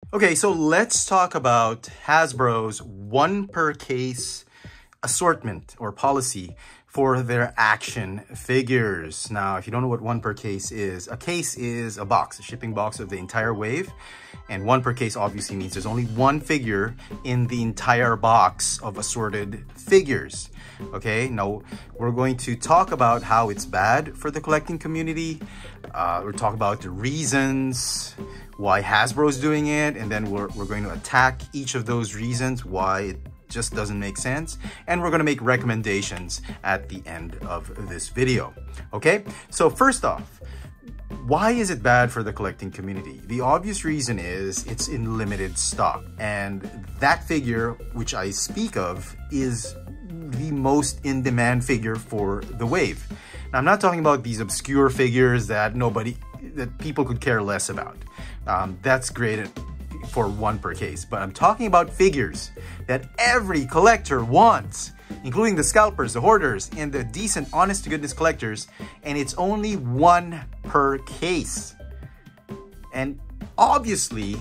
Okay, so let's talk about Hasbro's one per case assortment or policy for their action figures. Now, if you don't know what one per case is a box, a shipping box of the entire wave. And one per case obviously means there's only one figure in the entire box of assorted figures. Okay, now we're going to talk about how it's bad for the collecting community. We'll talk about the reasons why Hasbro's doing it, and then we're going to attack each of those reasons why it just doesn't make sense, and we're going to make recommendations at the end of this video. Okay, so first off, why is it bad for the collecting community? The obvious reason is it's in limited stock, and that figure which I speak of is the most in-demand figure for the wave. Now, I'm not talking about these obscure figures that people could care less about. That's great for one per case, but I'm talking about figures that every collector wants, including the scalpers, the hoarders, and the decent, honest-to-goodness collectors, and it's only one per case. And obviously,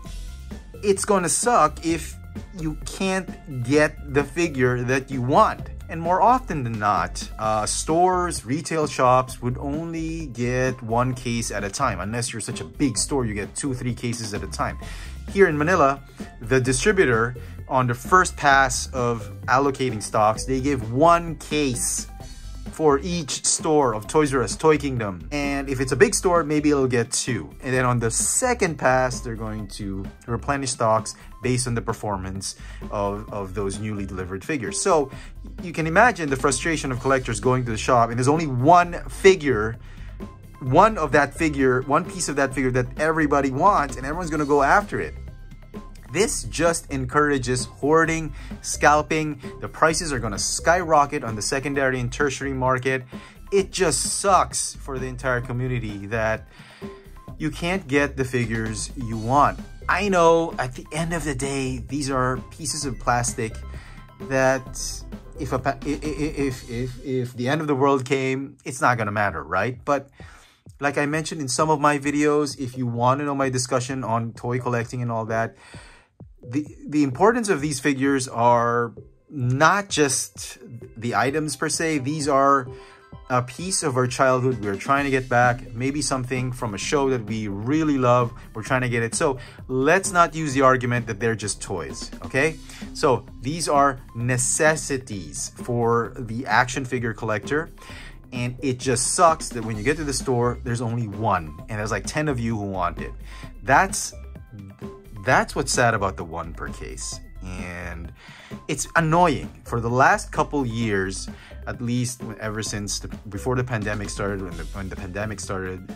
it's gonna suck if you can't get the figure that you want. And more often than not, stores, retail shops would only get one case at a time. Unless you're such a big store, you get 2-3 cases at a time. Here in Manila, the distributor, on the first pass of allocating stocks, they give one case for each store of Toys R Us, Toy Kingdom. And if it's a big store, maybe it'll get 2. And then on the second pass, they're going to replenish stocks based on the performance of those newly delivered figures. So you can imagine the frustration of collectors going to the shop and there's only one figure, one piece of that figure that everybody wants, and everyone's gonna go after it. This just encourages hoarding, scalping. The prices are gonna skyrocket on the secondary and tertiary market. It just sucks for the entire community that you can't get the figures you want. I know at the end of the day, these are pieces of plastic that if the end of the world came, it's not gonna matter, right? But like I mentioned in some of my videos, if you want to know my discussion on toy collecting and all that, the importance of these figures are not just the items per se. These are a piece of our childhood we're trying to get back, maybe something from a show that we really love, we're trying to get it. So let's not use the argument that they're just toys, okay? So these are necessities for the action figure collector, and it just sucks that when you get to the store, there's only one, and there's like 10 of you who want it. That's what's sad about the one per case. And it's annoying. For the last couple years, at least ever since before the pandemic started, when the pandemic started,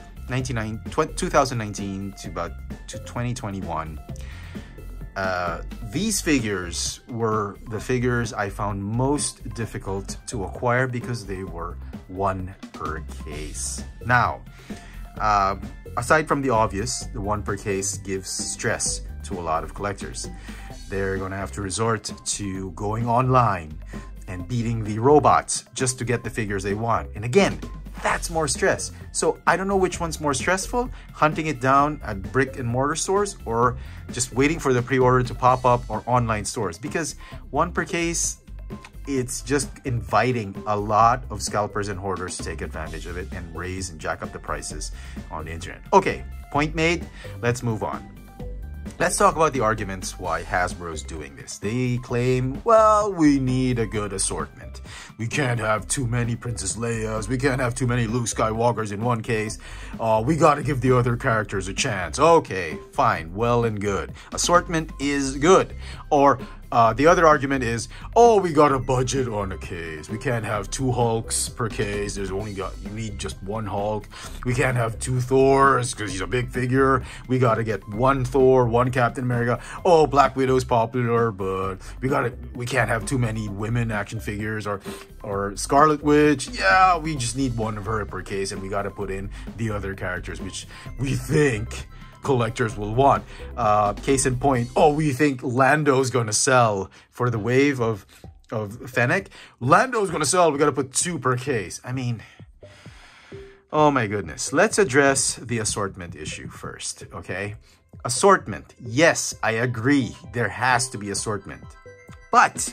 2019 to about 2021, these figures were the figures I found most difficult to acquire because they were one per case. Now, aside from the obvious, the one per case gives stress to a lot of collectors. They're going to have to resort to going online and beating the robots just to get the figures they want. And again, that's more stress. So I don't know which one's more stressful, hunting it down at brick and mortar stores or just waiting for the pre-order to pop up or online stores. Because one per case, it's just inviting a lot of scalpers and hoarders to take advantage of it and raise and jack up the prices on the internet. Okay, point made. Let's move on. Let's talk about the arguments why Hasbro's doing this. They claim, well, we need a good assortment. We can't have too many Princess Leias. We can't have too many Luke Skywalkers in one case. We gotta give the other characters a chance. Okay, fine, well and good. Assortment is good. Or the other argument is, oh, we got a budget on a case. We can't have 2 Hulks per case. You need just 1 Hulk. We can't have 2 Thors because he's a big figure. We gotta get 1 Thor, 1 Captain America. Oh, Black Widow's popular, but we can't have too many women action figures or Scarlet Witch. Yeah, we just need 1 of her per case, and we gotta put in the other characters, which we think collectors will want. Case in point, oh, we think Lando's gonna sell for the wave of Fennec. Lando's gonna sell, we gotta put 2 per case. I mean, oh my goodness. Let's address the assortment issue first, okay? Assortment. Yes, I agree. There has to be assortment. But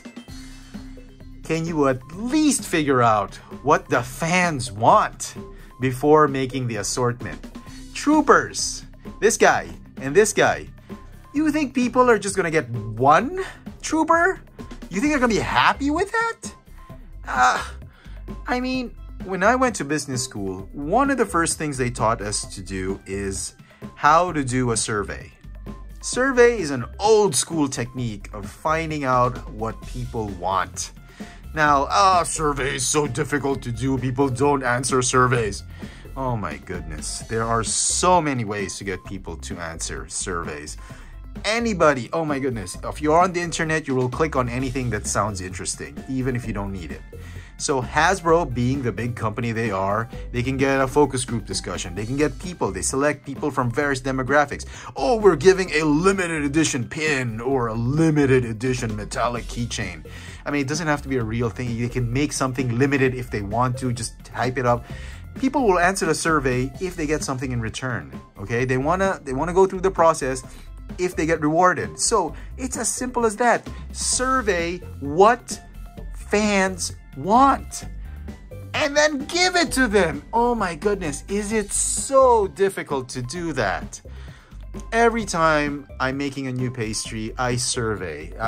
can you at least figure out what the fans want before making the assortment? Troopers, this guy and this guy. You think people are just gonna get one trooper? You think they're gonna be happy with that? I mean, when I went to business school, one of the first things they taught us to do is how to do a survey. Survey is an old school technique of finding out what people want. Now, survey is so difficult to do. People don't answer surveys. Oh my goodness. There are so many ways to get people to answer surveys. Anybody, oh my goodness. If you're on the internet, you will click on anything that sounds interesting, even if you don't need it. So Hasbro, being the big company they are, they can get a focus group discussion. They can get people. They select people from various demographics. Oh, we're giving a limited edition pin or a limited edition metallic keychain. I mean, it doesn't have to be a real thing. They can make something limited if they want to. Just type it up. People will answer the survey if they get something in return. Okay, they wanna go through the process if they get rewarded. So it's as simple as that. Survey what fans want and then give it to them. Oh my goodness, is it so difficult to do that? Every time I'm making a new pastry, I survey.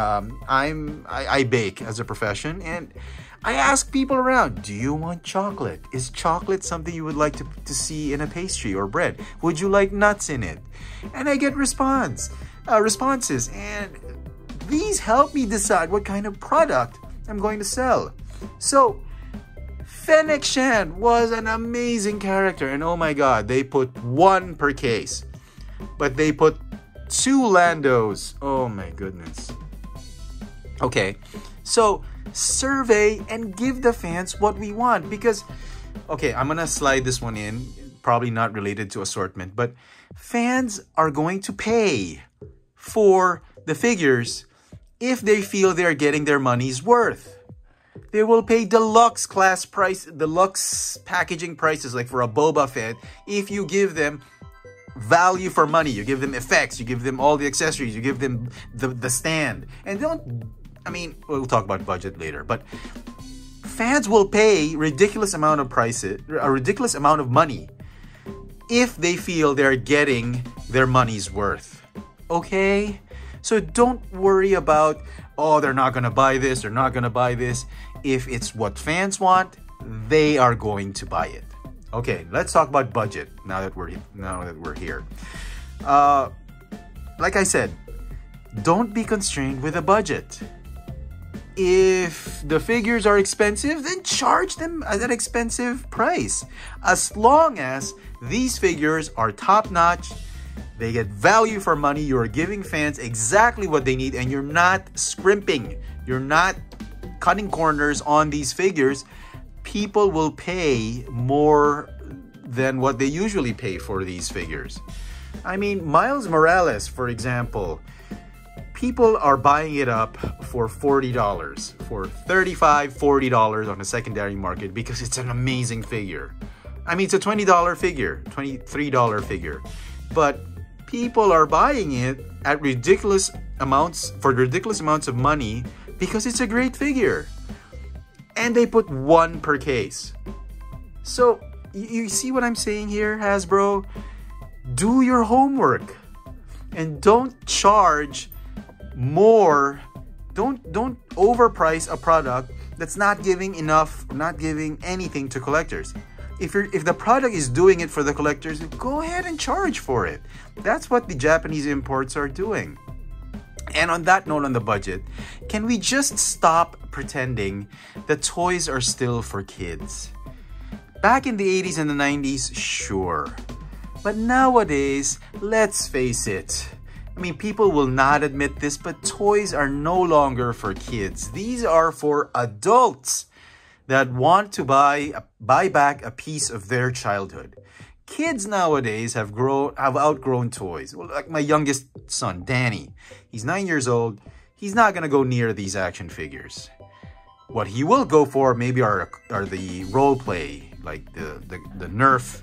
I bake as a profession, and I ask people around, do you want chocolate? Is chocolate something you would like to see in a pastry or bread? Would you like nuts in it? And I get responses, and these help me decide what kind of product I'm going to sell. So Fennec Shan was an amazing character, and oh my god, they put one per case, but they put 2 Landos. Oh my goodness. Okay, so survey and give the fans what we want, because okay, I'm gonna slide this one in, probably not related to assortment, but fans are going to pay for the figures if they feel they're getting their money's worth. They will pay deluxe class price, deluxe packaging prices, like for a Boba Fett, if you give them value for money. You give them effects, you give them all the accessories, you give them the stand. And I mean, we'll talk about budget later, but fans will pay a ridiculous amount of money if they feel they're getting their money's worth. Okay? So don't worry about, oh, they're not gonna buy this, they're not gonna buy this. If it's what fans want, they are going to buy it. Okay, let's talk about budget now that we're here. Like I said, don't be constrained with a budget. If the figures are expensive, then charge them at an expensive price. As long as these figures are top-notch, they get value for money, you're giving fans exactly what they need, and you're not scrimping. You're not cutting corners on these figures. People will pay more than what they usually pay for these figures. I mean, Miles Morales, for example, people are buying it up for $40, for $35, $40 on the secondary market because it's an amazing figure. I mean, it's a $20 figure, $23 figure, but people are buying it at ridiculous amounts, for ridiculous amounts of money, because it's a great figure. And they put 1 per case. So, you see what I'm saying here, Hasbro? Do your homework. And don't charge more. Don't overprice a product that's not giving enough, not giving anything to collectors. If the product is doing it for the collectors, go ahead and charge for it. That's what the Japanese imports are doing. And on that note, on the budget, can we just stop pretending that toys are still for kids? Back in the 80s and the 90s, sure. But nowadays, let's face it. I mean, people will not admit this, but toys are no longer for kids. These are for adults that want to buy back a piece of their childhood. Kids nowadays have outgrown toys. Well, like my youngest son, Danny. He's 9 years old. He's not gonna go near these action figures. What he will go for maybe are the role play, like the Nerf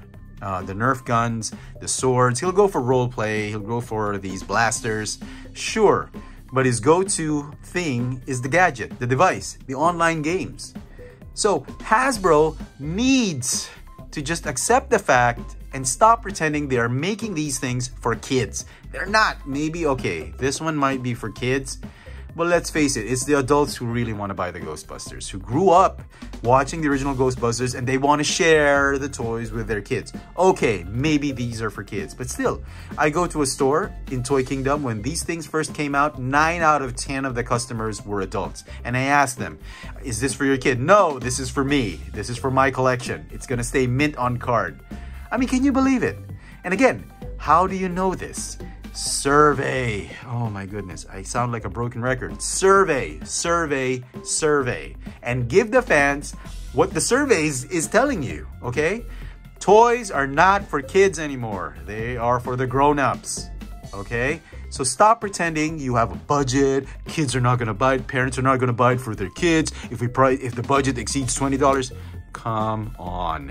the Nerf guns, the swords. He'll go for role play. He'll go for these blasters. Sure. But his go-to thing is the gadget, the device, the online games. So Hasbro needs to just accept the fact and stop pretending they are making these things for kids. They're not. Maybe, okay, this one might be for kids, but let's face it, it's the adults who really want to buy the Ghostbusters, who grew up watching the original Ghostbusters and they want to share the toys with their kids. Okay, maybe these are for kids, but still, I go to a store in Toy Kingdom when these things first came out, 9 out of 10 of the customers were adults. And I asked them, is this for your kid? No, this is for me. This is for my collection. It's gonna stay mint on card. I mean, can you believe it? And again, how do you know this? Survey. Oh my goodness, I sound like a broken record. Survey, survey, survey. And give the fans what the surveys is telling you, okay? Toys are not for kids anymore. They are for the grown-ups, okay? So stop pretending you have a budget. Kids are not gonna buy it. Parents are not gonna buy it for their kids. If the budget exceeds $20, come on.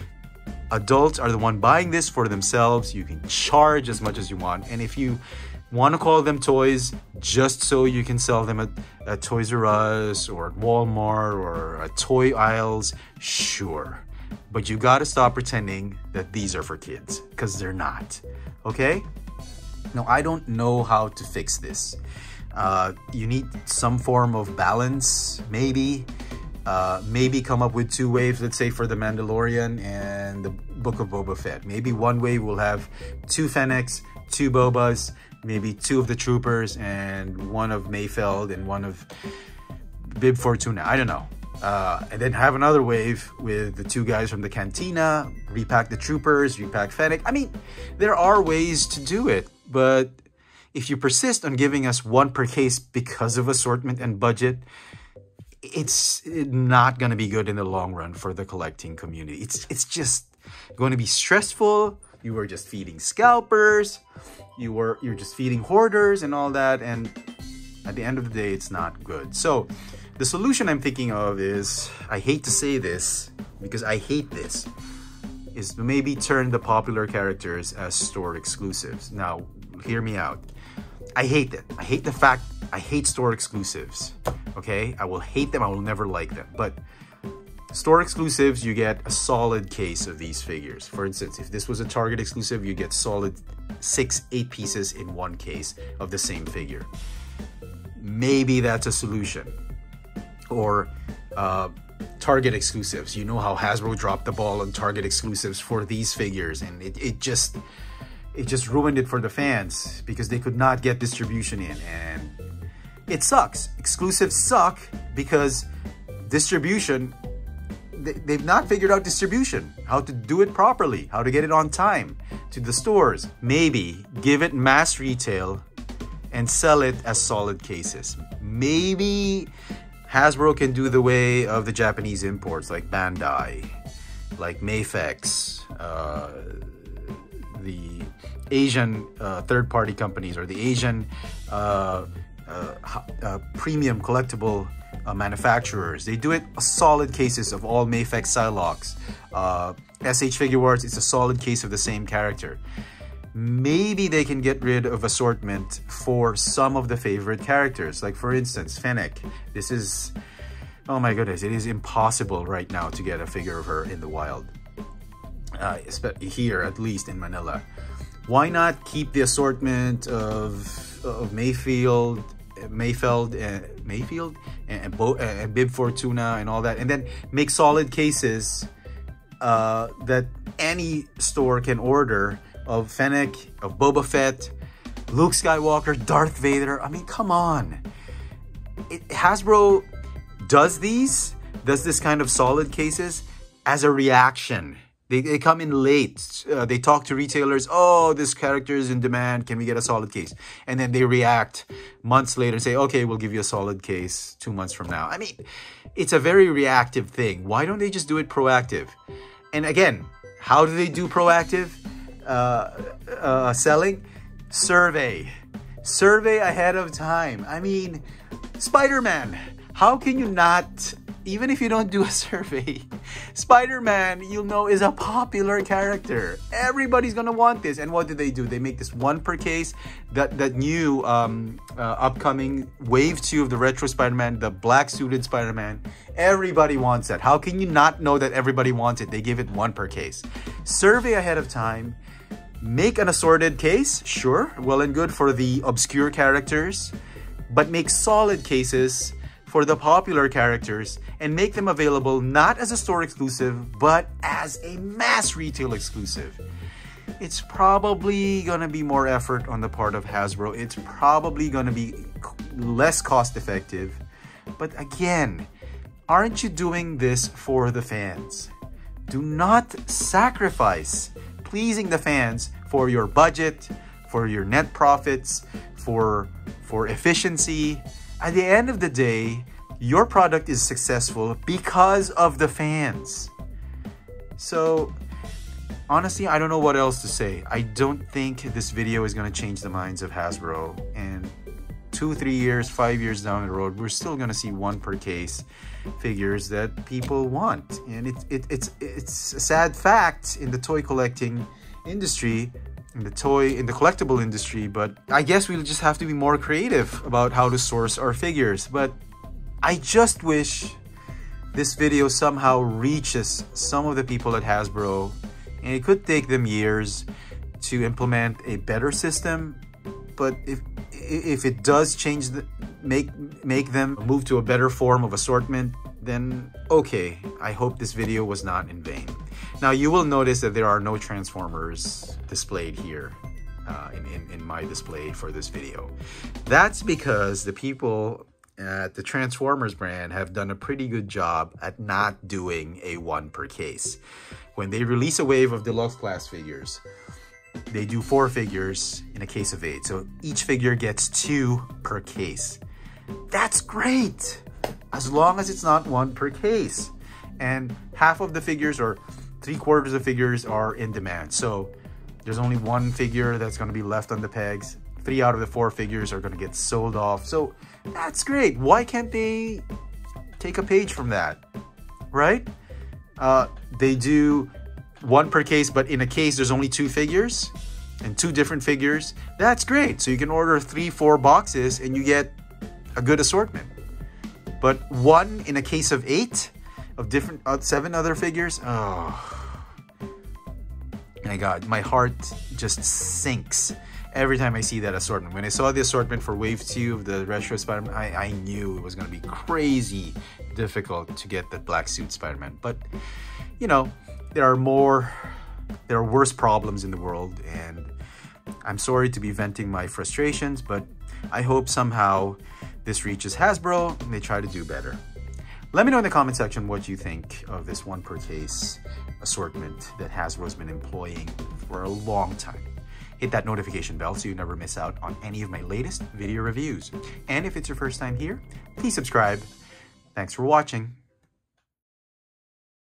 Adults are the one buying this for themselves. You can charge as much as you want. And if you want to call them toys just so you can sell them at Toys R Us or at Walmart or at toy aisles, sure. But you got to stop pretending that these are for kids, because they're not. Okay? Now, I don't know how to fix this. You need some form of balance, maybe. Maybe come up with 2 waves, let's say for the Mandalorian and the Book of Boba Fett. Maybe one wave will have 2 Fennec's, 2 Bobas, maybe 2 of the Troopers, and 1 of Mayfeld and 1 of Bib Fortuna. I don't know. And then have another wave with the 2 guys from the Cantina, repack the Troopers, repack Fennec. I mean, there are ways to do it, but if you persist on giving us 1 per case because of assortment and budget, it's not going to be good in the long run for the collecting community. It's just going to be stressful. You are just feeding scalpers. You're just feeding hoarders and all that. And at the end of the day, it's not good. So the solution I'm thinking of is, I hate to say this because I hate this, is to maybe turn the popular characters as store exclusives. Now, hear me out. I hate that. I hate the fact I hate store exclusives. Okay, I will hate them. I will never like them. But store exclusives, you get a solid case of these figures. For instance, if this was a Target exclusive, you get solid 6-8 pieces in 1 case of the same figure. Maybe that's a solution. Or Target exclusives. You know how Hasbro dropped the ball on Target exclusives for these figures, and it just ruined it for the fans because they could not get distribution in, and it sucks. Exclusives suck because distribution, they've not figured out distribution, how to do it properly, how to get it on time to the stores. Maybe give it mass retail and sell it as solid cases. Maybe Hasbro can do the way of the Japanese imports like Bandai, like Mafex, the Asian third-party companies, or the Asian premium collectible manufacturers. They do it a solid cases of all Mafex Psylocks. SH Figure Arts, it's a solid case of the same character. Maybe they can get rid of assortment for some of the favorite characters. Like for instance, Fennec. This is, oh my goodness, it is impossible right now to get a figure of her in the wild. Here, at least in Manila. Why not keep the assortment of Mayfeld and Bib Fortuna and all that, and then make solid cases that any store can order of Fennec, of Boba Fett, Luke Skywalker, Darth Vader. I mean, come on. Hasbro does this kind of solid cases as a reaction. They come in late. They talk to retailers. Oh, this character is in demand. Can we get a solid case? And then they react months later and say, okay, we'll give you a solid case 2 months from now. I mean, it's a very reactive thing. Why don't they just do it proactive? And again, how do they do proactive selling? Survey ahead of time. I mean, Spider-Man. How can you not even if you don't do a survey, Spider-Man, you'll know, is a popular character. Everybody's gonna want this. And what do? They make this one per case. That new upcoming Wave 2 of the Retro Spider-Man, the black suited Spider-Man. Everybody wants that. How can you not know that everybody wants it? They give it one per case. Survey ahead of time. Make an assorted case, sure, well and good for the obscure characters, but make solid cases for the popular characters and make them available not as a store exclusive, but as a mass retail exclusive. It's probably gonna be more effort on the part of Hasbro. It's probably gonna be less cost effective. But again, aren't you doing this for the fans? Do not sacrifice pleasing the fans for your budget, for your net profits, for efficiency. At the end of the day, your product is successful because of the fans. So honestly, I don't know what else to say. I don't think this video is going to change the minds of Hasbro. And 2, 3 years, 5 years down the road, we're still going to see one per case figures that people want. And it's a sad fact in the toy collecting industry, in the collectible industry, but I guess we'll just have to be more creative about how to source our figures. But I just wish this video somehow reaches some of the people at Hasbro, and it could take them years to implement a better system. But if it does change make them move to a better form of assortment, then okay, I hope this video was not in vain. Now you will notice that there are no Transformers displayed here in my display for this video. That's because the people at the Transformers brand have done a pretty good job at not doing a one per case. When they release a wave of deluxe class figures, they do 4 figures in a case of 8. So each figure gets 2 per case. That's great, as long as it's not 1 per case. And half of the figures or 3/4 of figures are in demand. So there's only 1 figure that's going to be left on the pegs. 3 out of the 4 figures are going to get sold off. So that's great. Why can't they take a page from that, right? They do 1 per case, but in a case there's only 2 figures and 2 different figures. That's great. So you can order 3, 4 boxes and you get a good assortment. But 1 in a case of 8 of different 7 other figures. Oh my God, my heart just sinks every time I see that assortment. When I saw the assortment for Wave 2 of the Retro Spider-Man, I knew it was going to be crazy difficult to get that black suit Spider-Man. But you know, there are worse problems in the world, and I'm sorry to be venting my frustrations, but I hope somehow this reaches Hasbro and they try to do better. Let me know in the comment section what you think of this 1 per case assortment that Hasbro's been employing for a long time. Hit that notification bell so you never miss out on any of my latest video reviews. And if it's your first time here, please subscribe. Thanks for watching.